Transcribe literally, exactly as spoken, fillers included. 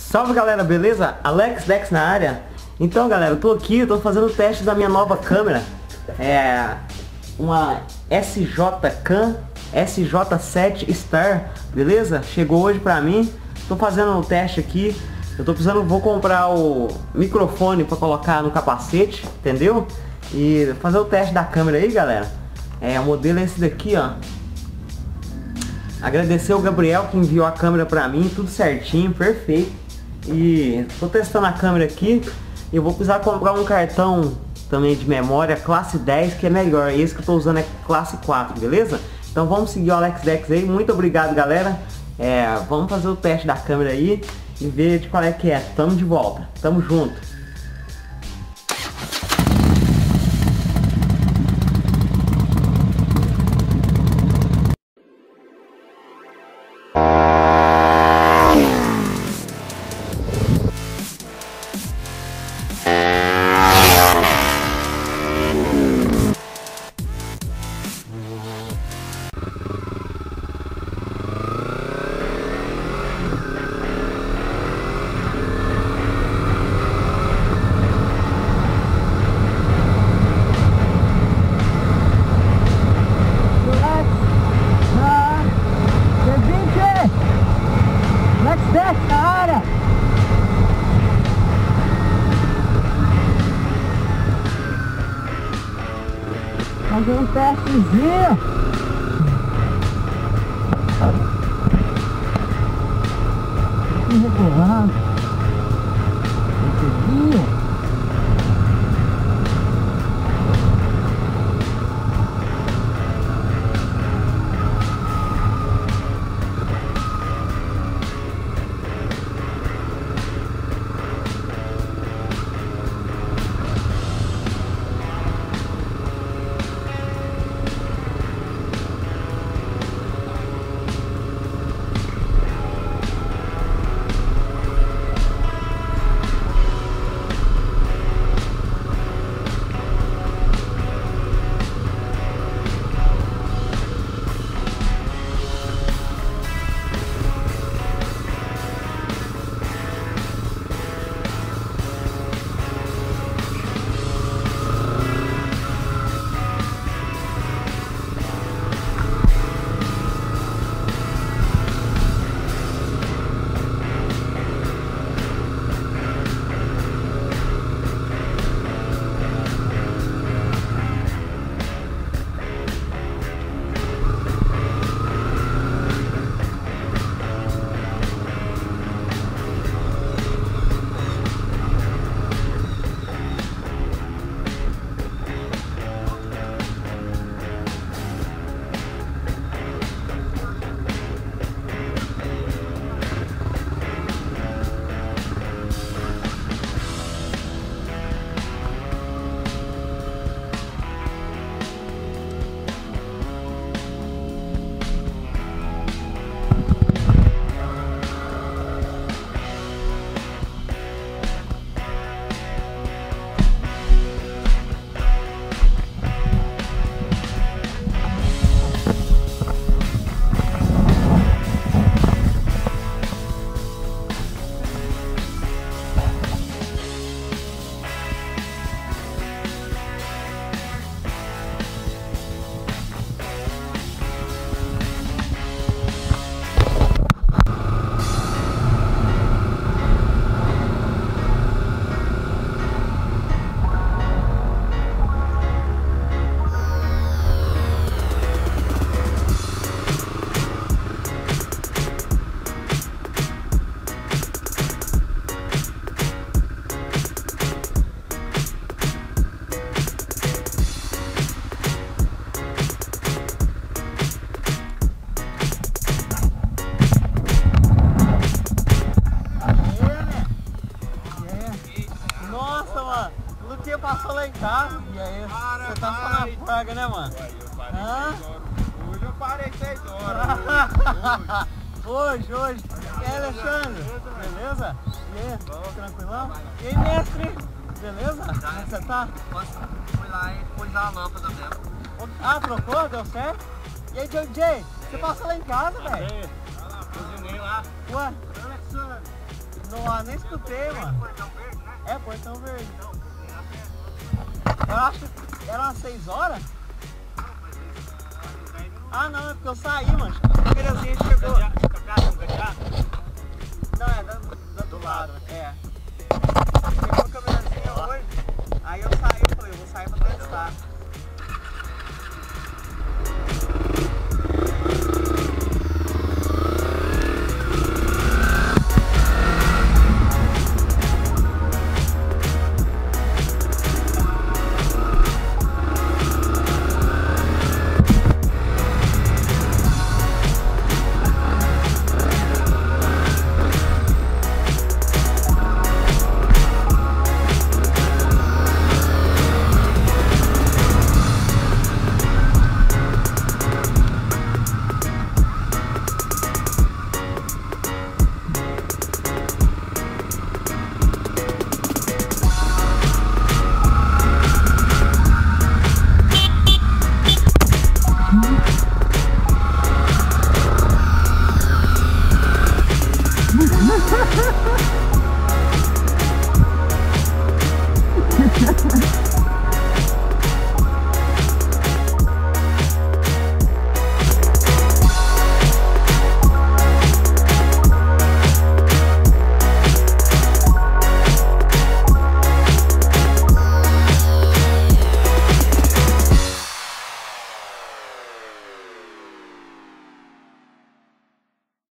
Salve galera, beleza? Alex Dex na área. Então galera, eu tô aqui, eu tô fazendo o teste da minha nova câmera. É uma S J Cam S J sete Star, beleza? Chegou hoje pra mim. Tô fazendo o teste aqui. Eu tô precisando, vou comprar o microfone pra colocar no capacete, entendeu? E fazer o teste da câmera aí, galera. É, o modelo é esse daqui, ó. Agradecer o Gabriel que enviou a câmera pra mim, tudo certinho, perfeito. E tô testando a câmera aqui. E eu vou precisar comprar um cartão também de memória classe dez, que é melhor. Esse que eu tô usando é classe quatro, beleza? Então vamos seguir o Alex Dex aí. Muito obrigado, galera. É, vamos fazer o teste da câmera aí e ver de qual é que é. Tamo de volta, tamo junto. Fazer um testezinho. Aqui regulado. Testezinho. Passou lá em casa. E aí, para, você tá só na praga, né, mano? Ué, eu parei Hã? seis horas. Hoje eu parei seis horas. Hoje, hoje. E aí, Alexandre? Beleza? E aí, tranquilão? E aí, mestre? Beleza? Como é que você tá? Fui lá e pus a lâmpada mesmo. Ah, trocou? Deu certo? E aí, J J, você passou lá em casa, velho? Cozinhei lá. Ué? Nossa, Ah, nem escutei, mano. É, Portão Verde. Eu acho que era umas seis horas. Ah, não, é porque eu saí, mano. A Terezinha chegou.